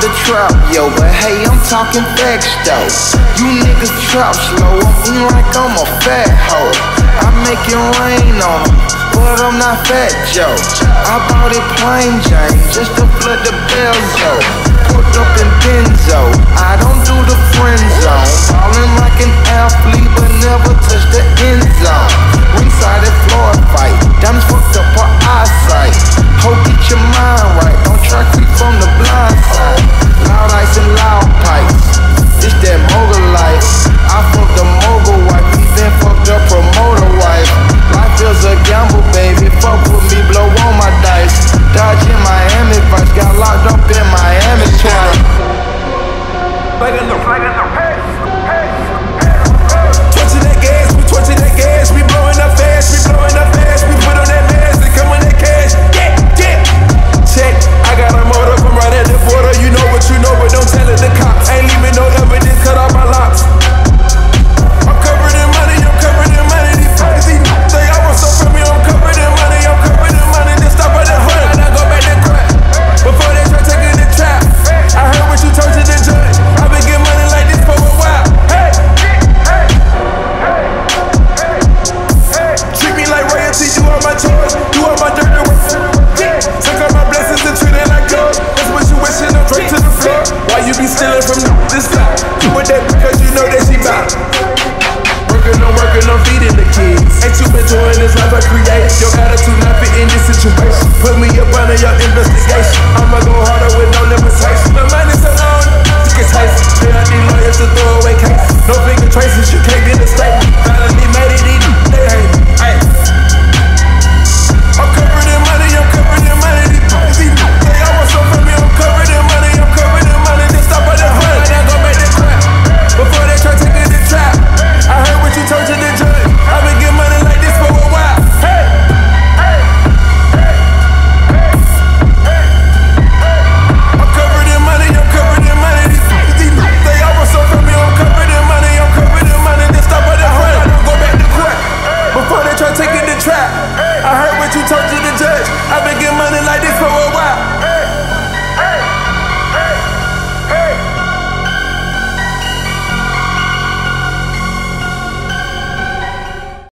the trap, yo, but hey, I'm talking facts though. You niggas trap slow, I'm like I'm a fat hoe. I make it rain on them, but I'm not Fat Joe. I bought it plain Jane, just to flood the Belzo. Put up in Benzo, I don't do the friend zone. Ballin' like an athlete, but never touch the end zone. Ringside at Floyd fight, diamonds fucked up her eyesight. Hope get your mind right, don't try creep from the blind side. Loud ice and loud pipes, it's that mogul life. I fucked the mogul wife, he then fucked the promoter wife. Life is a gamble, baby, fuck with me, blow on my dice. Dodge in Miami Vice, got locked up in Miami twice. Twitching that gas, we twitching that gas, we blowing up fast, we blowing up fast, we put on that mask and come on that cash. Yeah, yeah. Check, I got a motor from right at the border. You know what you know, but don't tell it to cops. Ain't leaving no evidence, cut off my locks. I'm covered in money, I'm covered in money. These crazy say I want so from me, I'm covered in money, I'm covered in money. Just stop at the hood, now go back to crack. Before they try taking the trap, I heard what you told to the judge. I've been getting money like this for a while. Hey, hey, hey, hey, hey. Treat me like royalty, do all my chores, do all my dirty work. Take all my blessings and treat it like gold. That's what you wishing, I'm straight to the floor. Why you be stealing from this guy? You with that because you know that she bout. Working on feeding the kids. Ain't you been doing this life I create? Your attitude not fit in this situation. Put me up under your investigation. I'ma go harder with no limitation. My mind is so long, you can taste it. Pay out these lawyers to throw away cases. No finger traces, you can't get a statement. Finally made it easy, they hate me. Ay. I'm covered in money, I'm covered in money. These crazy say I want some from me, I'm covered in money, I'm covered in money. Just stop at the hood, now go back to crap. Before they try taking the trap, I heard what you told to the judge. I've been getting money like this for a while. Hey, hey, hey, hey, hey, hey. I'm covered in money, I'm covered in money. These crazy say I want some from me, I'm covered in money, I'm covered in money. Just stop at the hood, now go back to crap. Before they try taking the trap, I heard what you told to the judge. I've been